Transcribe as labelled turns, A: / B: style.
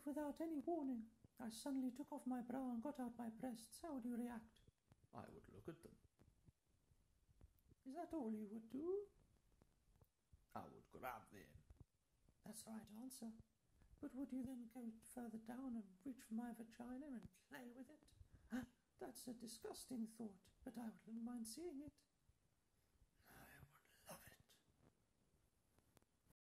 A: if without any warning I suddenly took off my bra and got out my breasts, how would you react?
B: I would look at them.
A: Is that all you would do?
B: I would grab them.
A: That's the right answer. But would you then go further down and reach for my vagina and play with it? That's a disgusting thought, but I wouldn't mind seeing it.